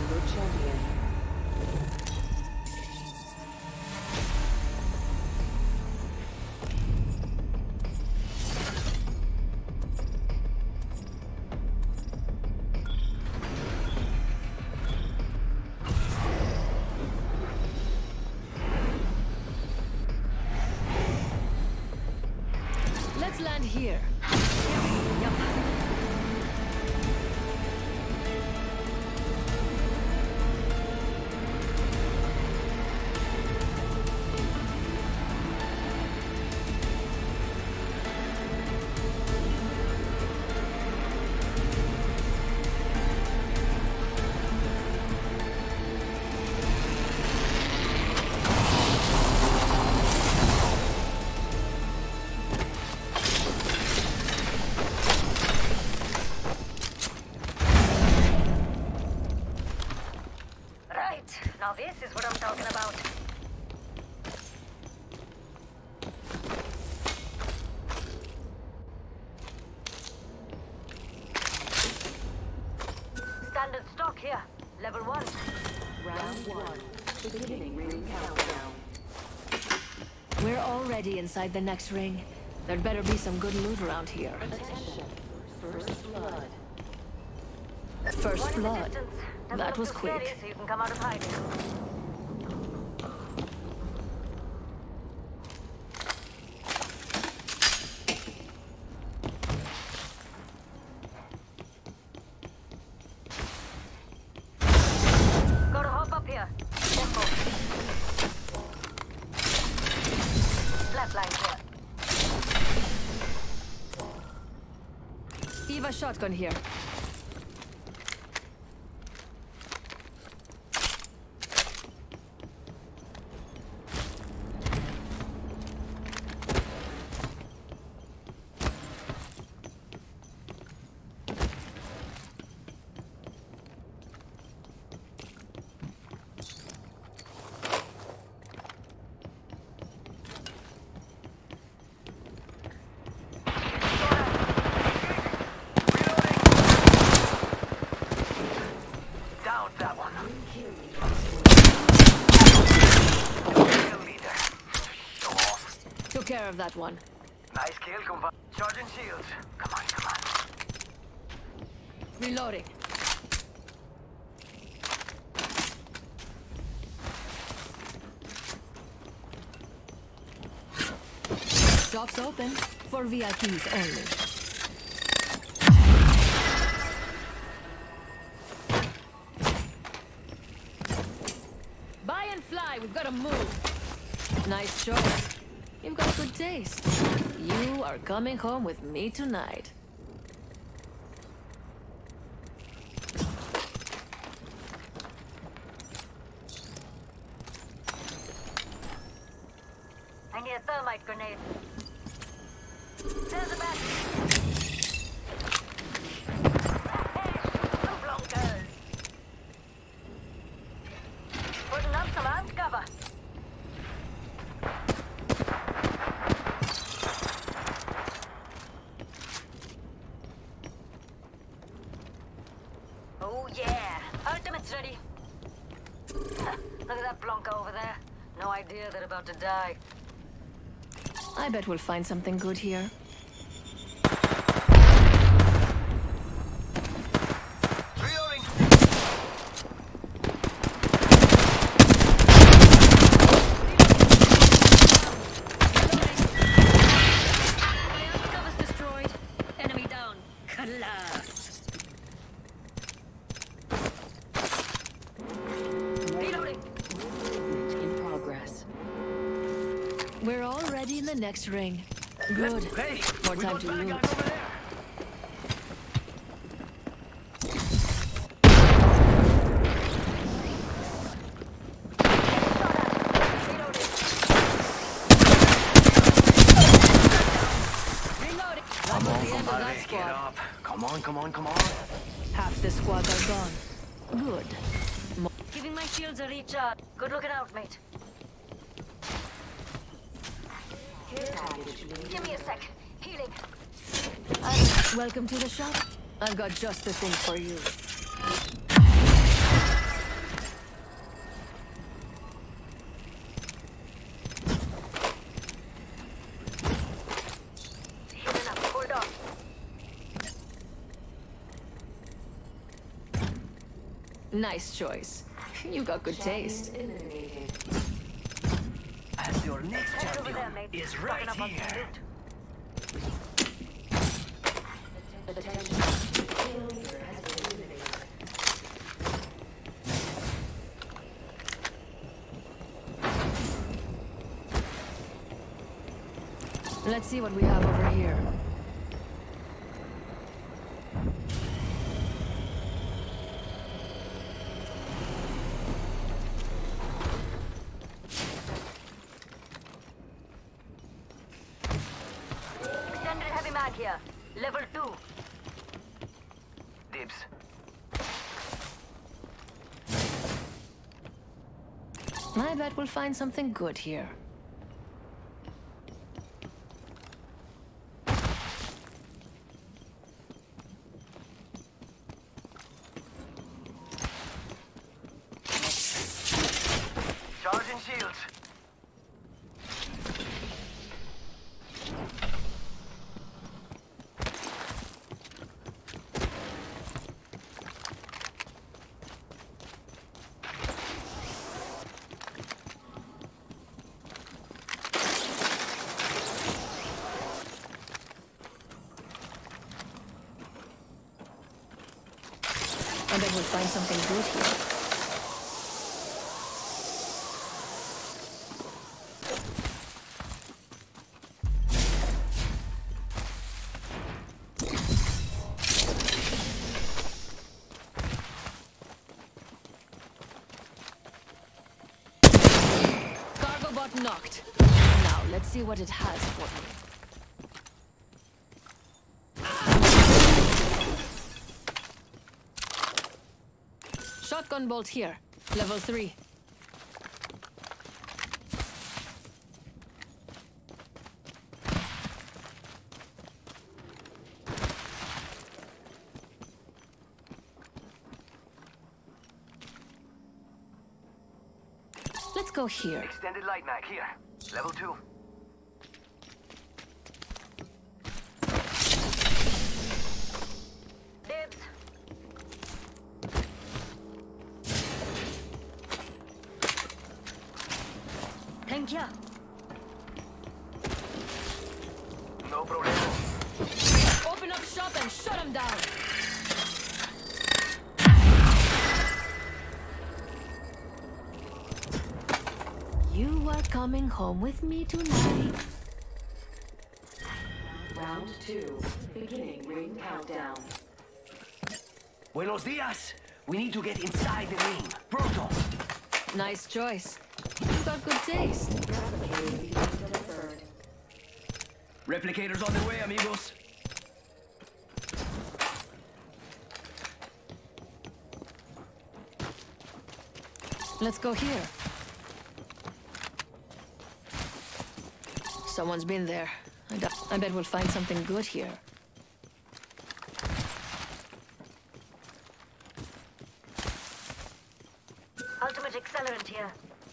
your champion. Let's land here. Yep. Now this is what I'm talking about. Standard stock here. Level 1. Round 1. Beginning ring countdown. We're already inside the next ring. There'd better be some good loot around here. Attention. First blood. First One in the blood. distance. Doesn't That look was too scary, quick. so you can come out of hiding. Gotta hop up here. Tempo. Flatline here. Eva shotgun here. Down that one. Leader. Show off. Took care of that one. Nice kill, compa. Charging shields. Come on, come on. Reloading. Shops open for VIPs only. Buy and fly, we've got to move. Nice choice. You've got good taste. You are coming home with me tonight. I need a thermite grenade. There's a bat. Two blonkers. Putting up some armed cover. Oh yeah, ultimate's ready. Look at that blonker over there. No idea they're about to die. I bet we'll find something good here. Reloading. My armor cover's destroyed. Enemy down. Class. Reloading. Movement in progress. We're already in the next ring. Good. Hey, More we time got to bad loot. guys over there. Reloading. Come Almost on, the end of somebody, that get squad. up. Come on, come on, come on. Half the squad are gone. Good. Giving my shields a recharge. Good looking out, mate. Care package being Give me a sec. Healing. Welcome to the shop. I've got just the thing for you. Nice choice. You got good taste. Eliminated. And your next Head over there, champion mate. is right Stocking up on some here. loot. Attention. Kill leader has been eliminated. Let's see what we have over here. Extended heavy mag here. Level 2. Dibs. I bet we'll find something good here. Charging shields. I bet we'll find something good here. Cargo bot knocked. Now, let's see what it has for me. Shotgun bolt here. Level 3. Let's go here. Extended light mag here. Level 2. Dibs. Thank you. No problemo. Open up shop and shut him down. You are coming home with me tonight. Round 2. Beginning ring countdown. Buenos dias. We need to get inside the ring. Pronto. Nice choice. You got good taste. Replicator being delivered. Replicators on the way, amigos. Let's go here. Someone's been there. I bet we'll find something good here. Ultimate accelerant here.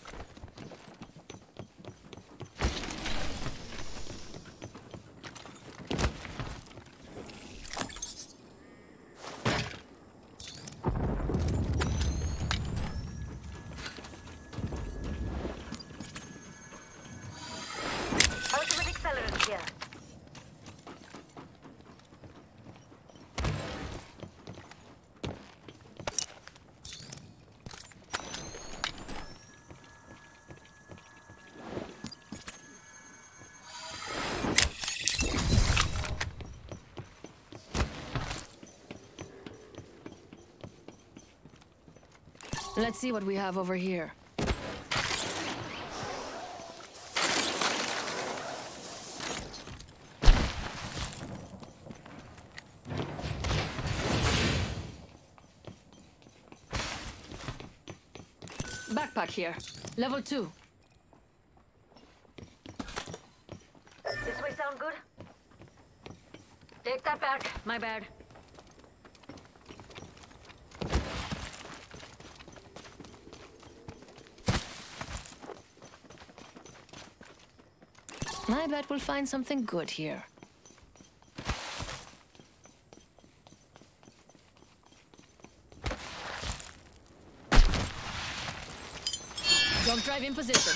Ultimate accelerant here. Let's see what we have over here. Backpack here. Level 2. This way sound good? Take that back. My bad. I bet we'll find something good here. Jump drive in position.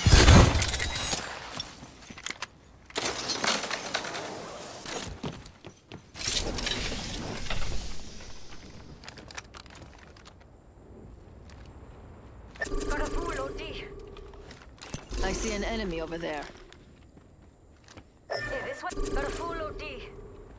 Got a full OT. I see an enemy over there. Hey, this one. Got a full OT.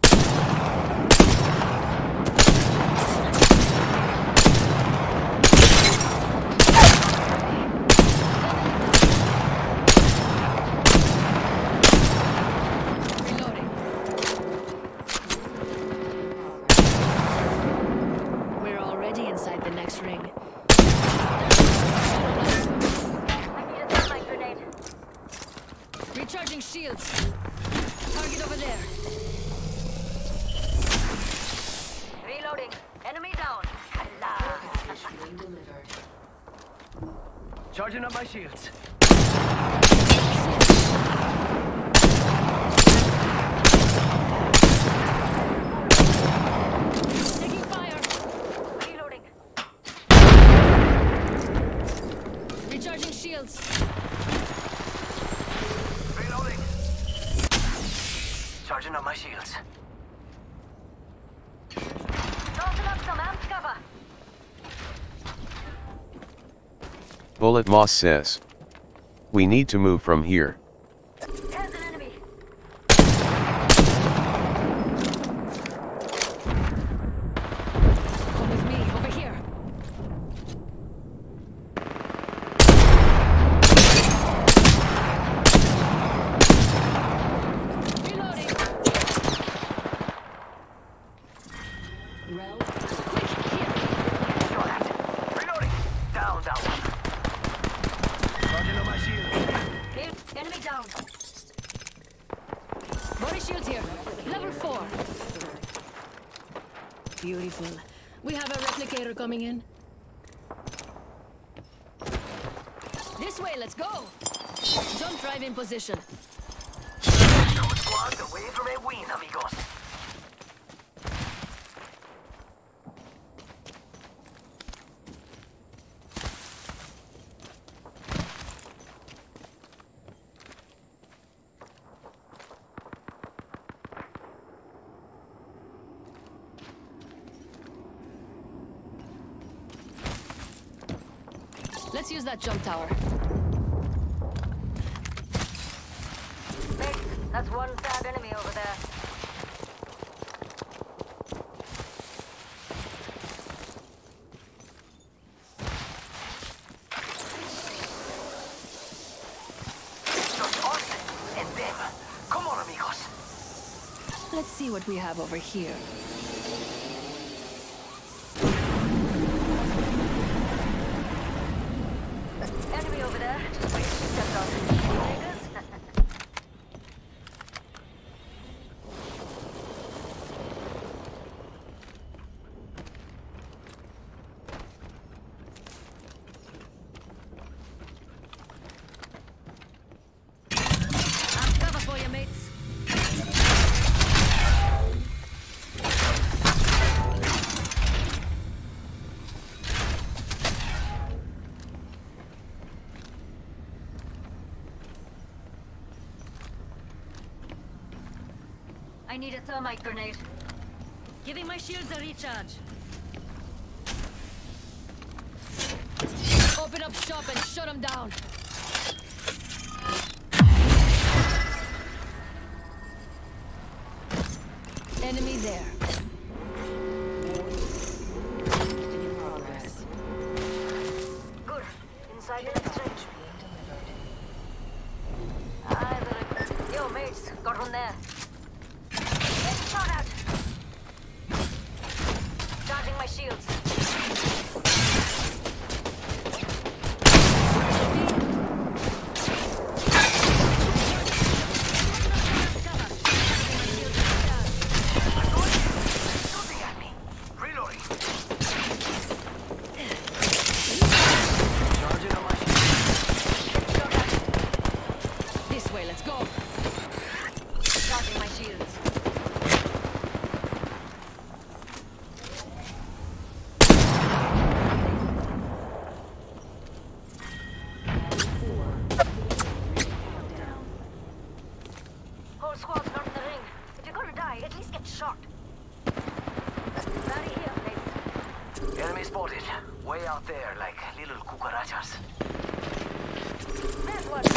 Reloading. We're already inside the next ring. I need a thermite grenade. Recharging shields. Target over there. Reloading. Enemy down. Allah. Ring delivered. Charging up my shields. Taking fire. Reloading. Recharging shields. Reloading. Charging up my shields. Tossing up some amp cover. Bullet Moss says. We need to move from here. There's an enemy. Come with me, over here. Reloading. Rel. Reloading. Down, down. Charging up my shields. Enemy down. Body shield here. Level 4. Beautiful. We have a replicator coming in. This way, let's go. Jump drive in position. Two squads away from a win, amigos. Let's use that jump tower. Mate, that's one sad enemy over there. Just us and them. Come on, amigos. Let's see what we have over here. Enemy over there. Just wait. Stepped out. Takers? I'm cover for you, mates. I need a thermite grenade. Giving my shields a recharge. Open up shop and shut them down. Enemy there. In progress. Good. Inside the next range. Being delivered. Yo, mates. Got one there. Get shot at. Charging my shields. Cover. Enemy spotted. Way out there, like little cucarachas. That one.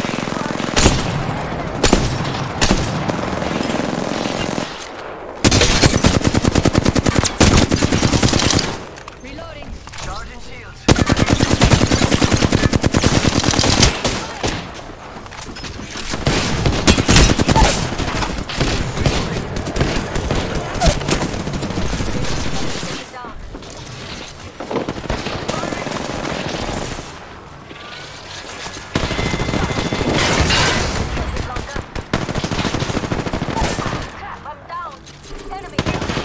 Reloading. Charging shields. Down. Crap, I'm down. Enemy.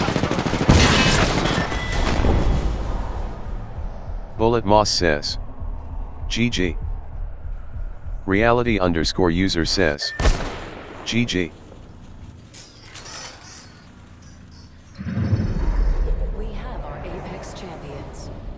Bullet Moss says. GG. Reality_user says. GG. We have our Apex champions.